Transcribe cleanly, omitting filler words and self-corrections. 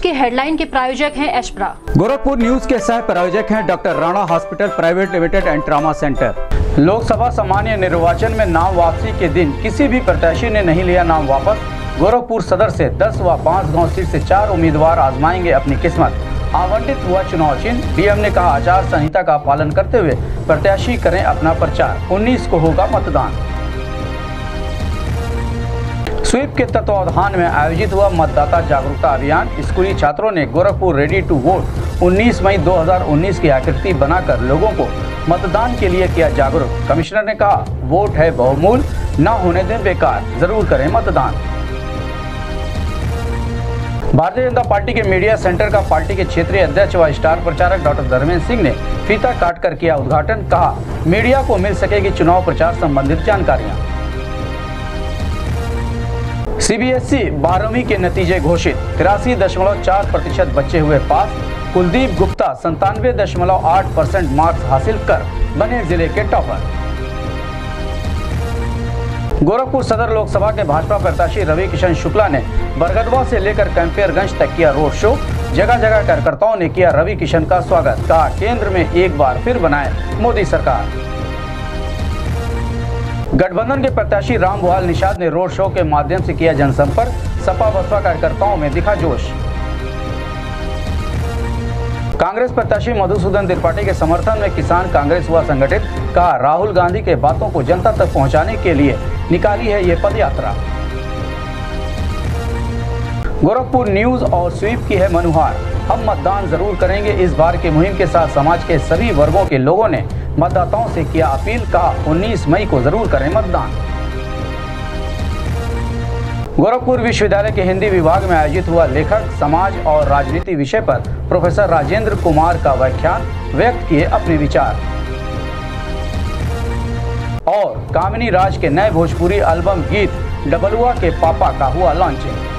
के हेडलाइन के प्रायोजक हैं एशप्रा। गोरखपुर न्यूज के सह प्रायोजक हैं doctor Rana hospital private limited and trauma centre. Lok Sabha सामान्य निर्वाचन में नाम वापसी के दिन किसी भी प्रत्याशी ने नहीं लिया नाम वापस। गोरखपुर सदर से 10 व 5 गांव सीट से 4 उम्मीदवार आजमाएंगे अपनी किस्मत। आवंटित हुआ चुनाव चिन्ह। डीएम ने कहा आचार संहिता का पालन करते हुए प्रत्याशी करें अपना प्रचार। 19 को होगा मतदान। स्वीप के तत्वावधान में आयोजित हुआ मतदाता जागरूकता अभियान। स्कूली छात्रों ने गोरखपुर रेडी टू वोट 19 मई 2019 की आकृति बनाकर लोगों को मतदान के लिए किया जागरूक। कमिश्नर ने कहा वोट है बहुमूल्य, न होने दें बेकार, जरूर करें मतदान। भारतीय जनता पार्टी के मीडिया सेंटर का पार्टी के क्षेत्रीय अध्यक्ष व स्टार प्रचारक डॉक्टर धर्मेंद्र सिंह ने फीता काटकर किया उद्घाटन। कहा मीडिया को मिल सकेगी चुनाव प्रचार संबंधित जानकारियां। सीबीएसई 12वीं के नतीजे घोषित। 83.4% बच्चे हुए पास। कुलदीप गुप्ता 97.8% मार्क्स हासिल कर बने जिले के टॉपर। गोरखपुर सदर लोकसभा के भाजपा प्रत्याशी रवि किशन शुक्ला ने बरगदवा से लेकर कैंपियरगंज तक किया रोड शो। जगह जगह कार्यकर्ताओं ने किया रवि किशन का स्वागत। कहा केंद्र में एक बार फिर बनाए मोदी सरकार। गठबंधन के प्रत्याशी रामभुआल निषाद ने रोड शो के माध्यम से किया जनसंपर्क। सपा बसपा कार्यकर्ताओं में दिखा जोश। कांग्रेस प्रत्याशी मधुसूदन त्रिपाठी के समर्थन में किसान कांग्रेस हुआ संगठित। कहा राहुल गांधी के बातों को जनता तक पहुंचाने के लिए निकाली है ये पद यात्रा। गोरखपुर न्यूज और स्वीप की है मनुहार। हम मतदान जरूर करेंगे। इस बार की मुहिम के साथ समाज के सभी वर्गों के लोगों ने मतदाताओं से किया अपील। कहा 19 मई को जरूर करें मतदान। गोरखपुर विश्वविद्यालय के हिंदी विभाग में आयोजित हुआ लेखक समाज और राजनीति विषय पर प्रोफेसर राजेंद्र कुमार का व्याख्यान। व्यक्त किए अपने विचार। और कामिनी राज के नए भोजपुरी एल्बम गीत डबलुआ के पापा का हुआ लॉन्चिंग।